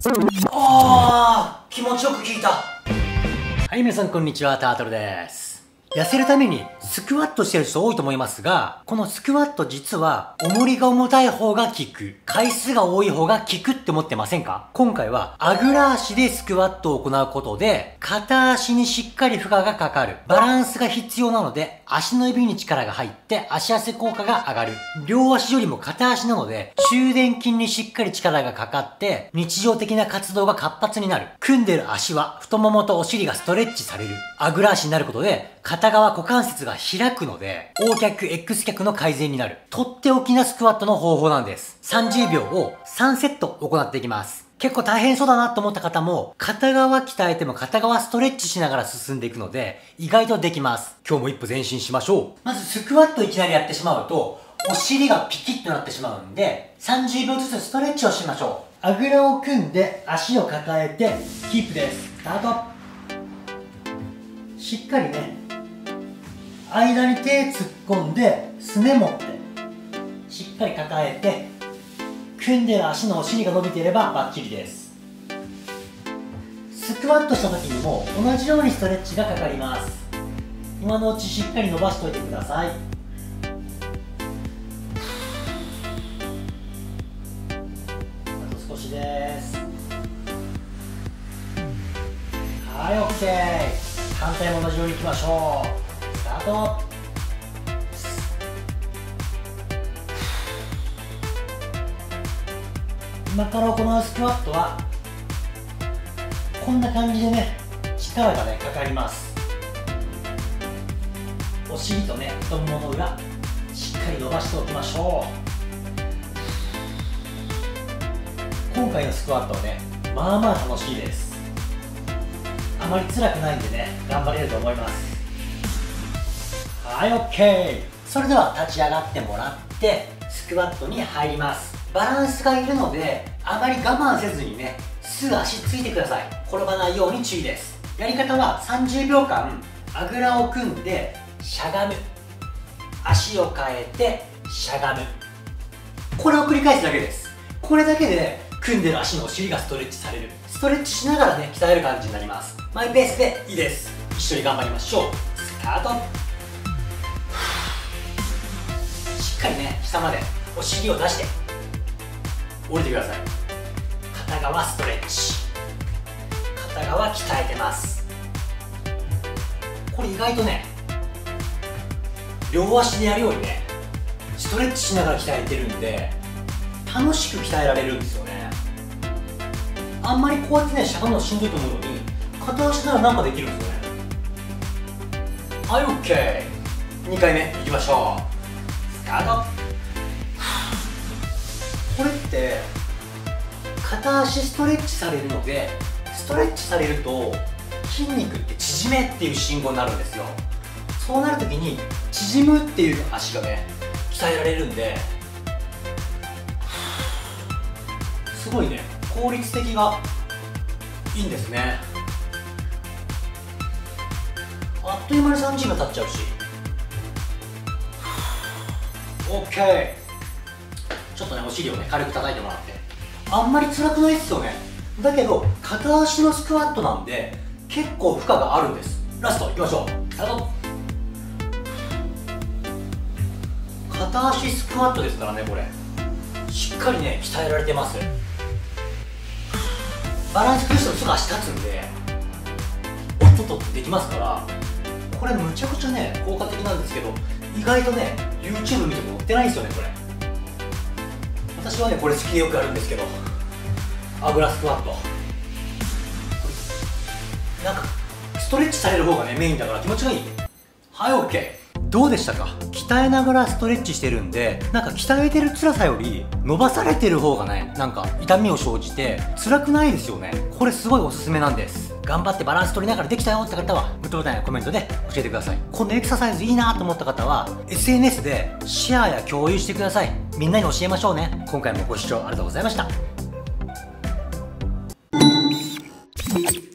あー、気持ちよく効いた。はい、皆さんこんにちは、タートルです。痩せるためにスクワットしてる人多いと思いますが、このスクワット実は重りが重たい方が効く、回数が多い方が効くって思ってませんか？今回はあぐら足でスクワットを行うことで、片足にしっかり負荷がかかる。バランスが必要なので、足の指に力が入って足汗効果が上がる。両足よりも片足なので、中殿筋にしっかり力がかかって、日常的な活動が活発になる。組んでる足は太ももとお尻がストレッチされる。あぐら足になることで、片側股関節が開くので、O 脚、X 脚の改善になる。とっておきなスクワットの方法なんです。30秒を3セット行っていきます。結構大変そうだなと思った方も、片側鍛えても片側ストレッチしながら進んでいくので、意外とできます。今日も一歩前進しましょう。まずスクワットいきなりやってしまうと、お尻がピキッとなってしまうんで、30秒ずつストレッチをしましょう。あぐらを組んで足を抱えて、キープです。スタート。しっかりね、間に手突っ込んですね持ってしっかり抱えて、組んでる足のお尻が伸びていればバッチリです。スクワットした時にも同じようにストレッチがかかります。今のうちしっかり伸ばしておいてください。あと少しです。はい、 OK。 反対も同じようにいきましょう。スタート。今から行うスクワットはこんな感じでね、力がねかかります。お尻とね太ももの裏しっかり伸ばしておきましょう。今回のスクワットはね、まあまあ楽しいです。あまり辛くないんでね、頑張れると思います。はい、 OK。 それでは立ち上がってもらってスクワットに入ります。バランスがいるのであまり我慢せずにね、すぐ足ついてください。転ばないように注意です。やり方は30秒間あぐらを組んでしゃがむ、足を変えてしゃがむ、これを繰り返すだけです。これだけで組んでる足のお尻がストレッチされる。ストレッチしながらね鍛える感じになります。マイペースでいいです。一緒に頑張りましょう。スタート。しっかりね下までお尻を出して降りてください。片側ストレッチ、片側鍛えてます。これ意外とね、両足でやるようにねストレッチしながら鍛えてるんで、楽しく鍛えられるんですよね。あんまりこうやってねしゃがむのしんどいと思うのに、片足ならなんかできるんですよね。はい、 OK。 2回目いきましょう。スタート。これって片足ストレッチされるので、ストレッチされると筋肉って縮めっていう信号になるんですよ。そうなるときに縮むっていう足がね鍛えられるんで、すごいね効率的がいいんですね。あっという間に30秒経っちゃうし。 OK。ちょっとねお尻をね軽く叩いてもらって、あんまり辛くないですよね。だけど片足のスクワットなんで結構負荷があるんです。ラストいきましょう。スタート。片足スクワットですからね、これしっかりね鍛えられてます。バランス崩すとすぐ足立つんでおっとっとってできますから、これむちゃくちゃね効果的なんですけど、意外とね YouTube 見ても載ってないんですよね。これ私はねこれ好きでよくやるんですけど、あぐらスクワットなんかストレッチされる方がねメインだから気持ちがいい。はい、 OK。 どうでしたか？鍛えながらストレッチしてるんで、なんか鍛えてる辛さより伸ばされてる方がねなんか痛みを生じて辛くないですよね。これすごいおすすめなんです。頑張ってバランス取りながらできたよって方はグッドボタンやコメントで教えてください。このエクササイズいいなと思った方は SNS でシェアや共有してください。みんなに教えましょうね。今回もご視聴ありがとうございました。